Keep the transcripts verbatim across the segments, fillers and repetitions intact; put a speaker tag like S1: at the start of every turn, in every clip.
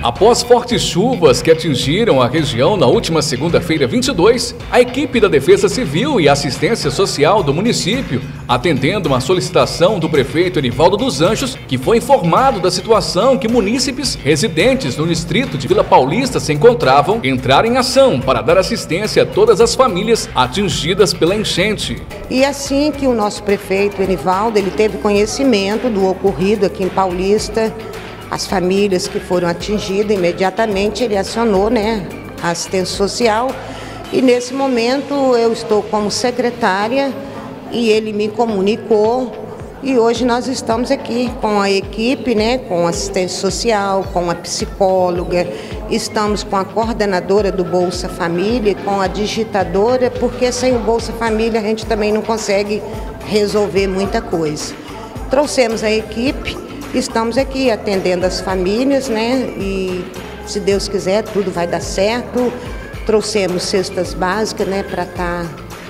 S1: Após fortes chuvas que atingiram a região na última segunda-feira vinte e dois, a equipe da Defesa Civil e Assistência Social do município, atendendo uma solicitação do prefeito Enivaldo dos Anjos, que foi informado da situação que munícipes residentes no distrito de Vila Paulista se encontravam, entraram em ação para dar assistência a todas as famílias atingidas pela enchente.
S2: E assim que o nosso prefeito Enivaldo, ele teve conhecimento do ocorrido aqui em Paulista, as famílias que foram atingidas, imediatamente ele acionou, né, a assistência social, e nesse momento eu estou como secretária e ele me comunicou, e hoje nós estamos aqui com a equipe, né, com a assistência social, com a psicóloga, estamos com a coordenadora do Bolsa Família, com a digitadora, porque sem o Bolsa Família a gente também não consegue resolver muita coisa. Trouxemos a equipe. Estamos aqui atendendo as famílias, né? E se Deus quiser, tudo vai dar certo. Trouxemos cestas básicas, né? Para estar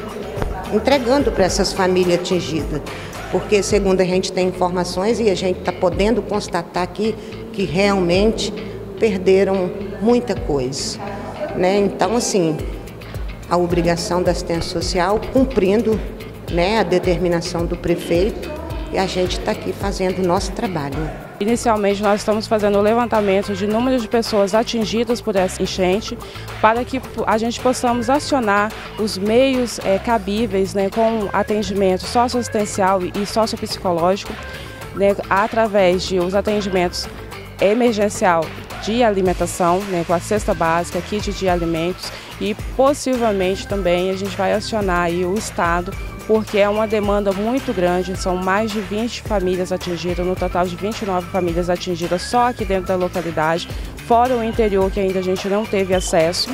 S2: entregando para essas famílias atingidas. Porque, segundo a gente tem informações e a gente está podendo constatar aqui que realmente perderam muita coisa, né? Então, assim, a obrigação da assistência social, cumprindo, né, a determinação do prefeito, e a gente está aqui fazendo o nosso trabalho.
S3: Inicialmente, nós estamos fazendo o levantamento de número de pessoas atingidas por essa enchente, para que a gente possamos acionar os meios é, cabíveis, né, com atendimento socioassistencial e sociopsicológico, né, através de os atendimentos emergencial de alimentação, né, com a cesta básica, kit de alimentos, e possivelmente também a gente vai acionar aí o Estado, porque é uma demanda muito grande, são mais de vinte famílias atingidas, no total de vinte e nove famílias atingidas só aqui dentro da localidade, fora o interior que ainda a gente não teve acesso,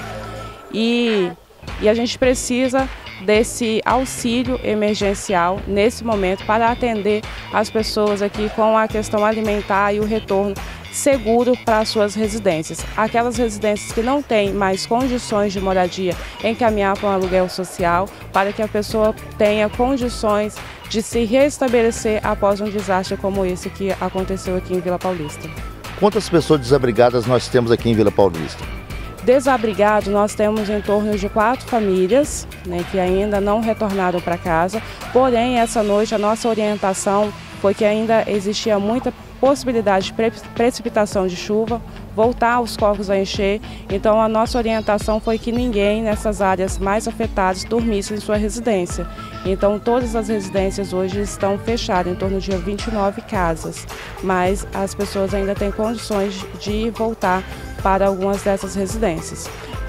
S3: e, e a gente precisa desse auxílio emergencial nesse momento para atender as pessoas aqui com a questão alimentar e o retorno seguro para as suas residências. Aquelas residências que não têm mais condições de moradia, encaminhar para um aluguel social, para que a pessoa tenha condições de se restabelecer após um desastre como esse que aconteceu aqui em Vila Paulista.
S4: Quantas pessoas desabrigadas nós temos aqui em Vila Paulista?
S3: Desabrigados, nós temos em torno de quatro famílias, né, que ainda não retornaram para casa, porém essa noite a nossa orientação foi que ainda existia muita possibilidade de pre precipitação de chuva, voltar os córregos a encher, então a nossa orientação foi que ninguém nessas áreas mais afetadas dormisse em sua residência. Então todas as residências hoje estão fechadas, em torno de vinte e nove casas, mas as pessoas ainda têm condições de voltar para algumas dessas residências.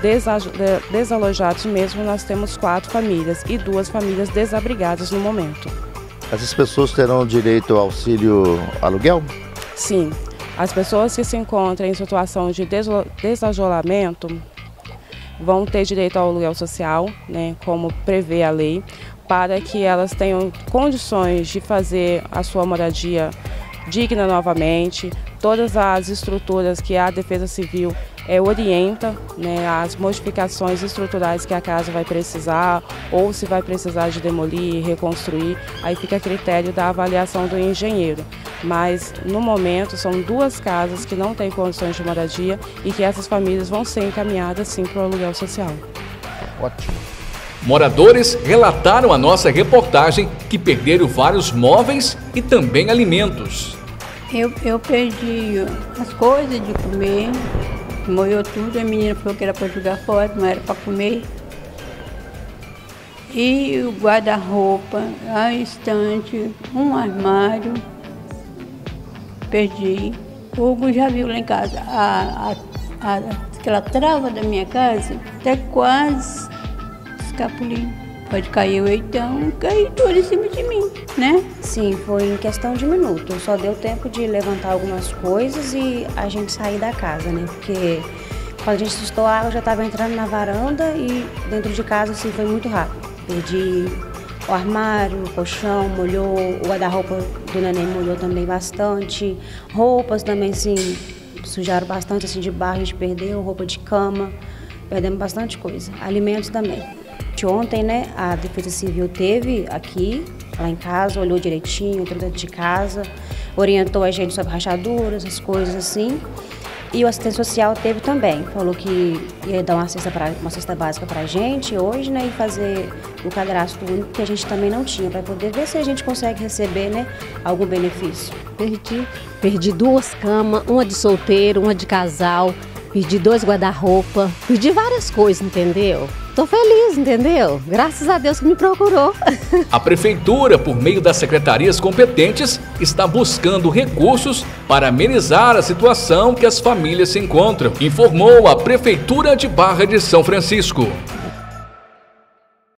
S3: Desalojados mesmo, nós temos quatro famílias e duas famílias desabrigadas no momento.
S4: Essas pessoas terão direito ao auxílio aluguel?
S3: Sim. As pessoas que se encontram em situação de desajolamento vão ter direito ao aluguel social, né, como prevê a lei, para que elas tenham condições de fazer a sua moradia digna novamente. Todas as estruturas que a Defesa Civil é, orienta, né, as modificações estruturais que a casa vai precisar, ou se vai precisar de demolir, reconstruir, aí fica a critério da avaliação do engenheiro. Mas, no momento, são duas casas que não têm condições de moradia e que essas famílias vão ser encaminhadas, sim, para o aluguel social.
S4: Ótimo.
S1: Moradores relataram à nossa reportagem que perderam vários móveis e também alimentos.
S5: Eu, eu perdi as coisas de comer, molhou tudo, a menina falou que era para jogar fora, não era para comer. E o guarda-roupa, a estante, um armário, perdi. O Hugo já viu lá em casa, a, a, a, aquela trava da minha casa, até quase escapuliu. Pode cair o eitão, cair tudo em cima de mim, né?
S6: Sim, foi em questão de minutos. Só deu tempo de levantar algumas coisas e a gente sair da casa, né? Porque quando a gente assustou, a água já estava entrando na varanda e dentro de casa, assim, foi muito rápido. Perdi o armário, o colchão, molhou, o guarda-roupa do neném molhou também bastante. Roupas também, assim, sujaram bastante, assim, de barro, a gente perdeu, roupa de cama, perdemos bastante coisa. Alimentos também. Ontem, né, a Defesa Civil teve aqui, lá em casa, olhou direitinho, entrou dentro de casa, orientou a gente sobre rachaduras, as coisas assim. E o assistente social teve também, falou que ia dar uma cesta, pra, uma cesta básica para a gente hoje, né, e fazer o cadastro único que a gente também não tinha, para poder ver se a gente consegue receber, né, algum benefício.
S7: Perdi, perdi duas camas, uma de solteiro, uma de casal, perdi dois guarda-roupa, perdi várias coisas, entendeu? Tô feliz, entendeu? Graças a Deus que me procurou.
S1: A Prefeitura, por meio das secretarias competentes, está buscando recursos para amenizar a situação que as famílias se encontram, informou a Prefeitura de Barra de São Francisco.